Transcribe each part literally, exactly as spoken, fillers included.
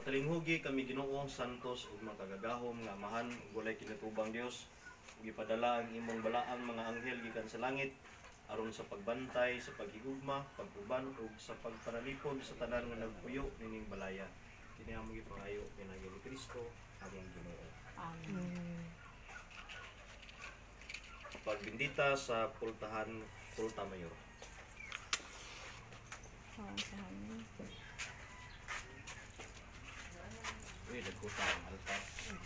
Nagkalinghugi kami Ginoong santos ug makagagahom nga amahan ug walay kinatubang Dios. Ug ipadala ang imong balaang mga anghel gikan sa langit aron sa pagbantay, sa paghigugma, pag-uban ug sa pagpanalipod sa tanan nga nagpuyo nining balaya. Kini among gipangayo pinagi ni Kristo among Ginoo. Amen. Pagbindita sa pultahan Pulta Mayor. Oh, saan? Uy, nagkuta ang altar.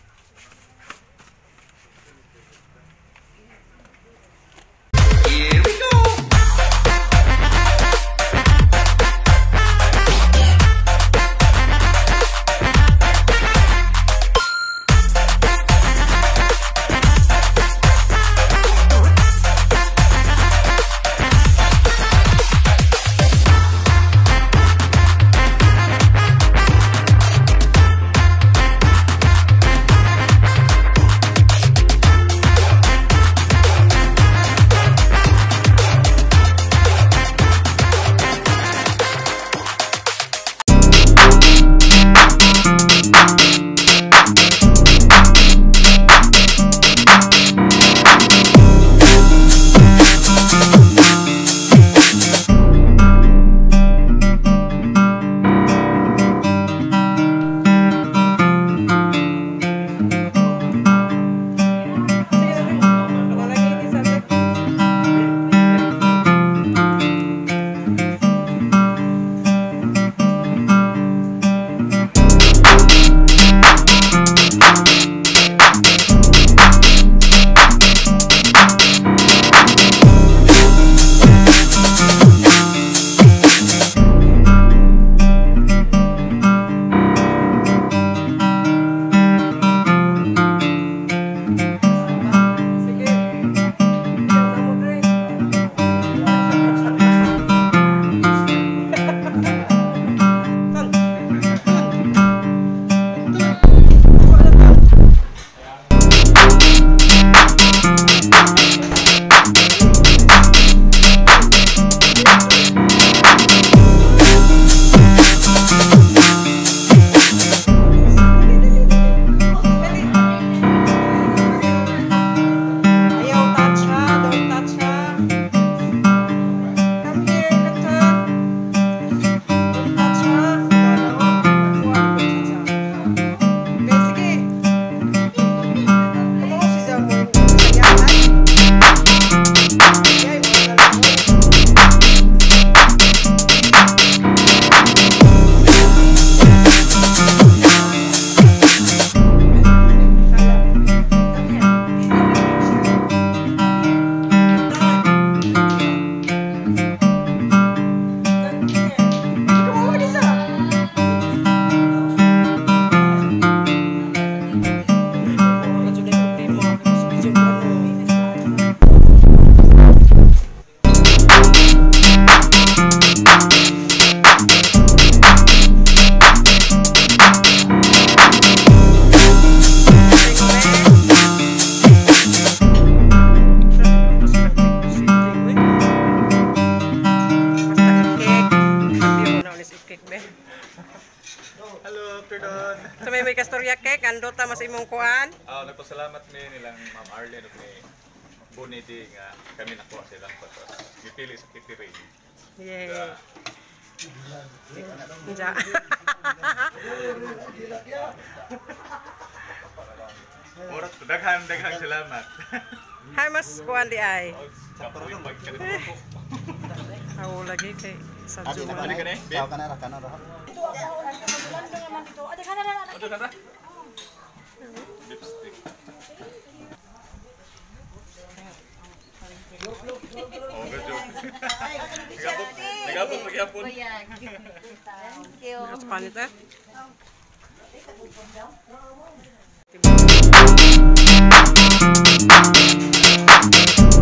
Hello, Doctor Don. So may may kastorya cake, ando ta mas imong kuan. Ah, nagpasalamat mi nilang Ma'am Arlene ug ni Bonidi nga kami nakuha silang patos. Gipili sa kitiri. Yay. Yeah. Ja. Oras daghan daghang salamat. Hay mas kuan di ay. Sa pagkain magkalit ko. Ako lagi kay sa Adi Juma. na kani? Tao ka na ra kana ra. Ano ka na? Lipstick. Oh, good job. Nagabot, nagabot magyapon. Thank you. Mas panit eh. Thank you.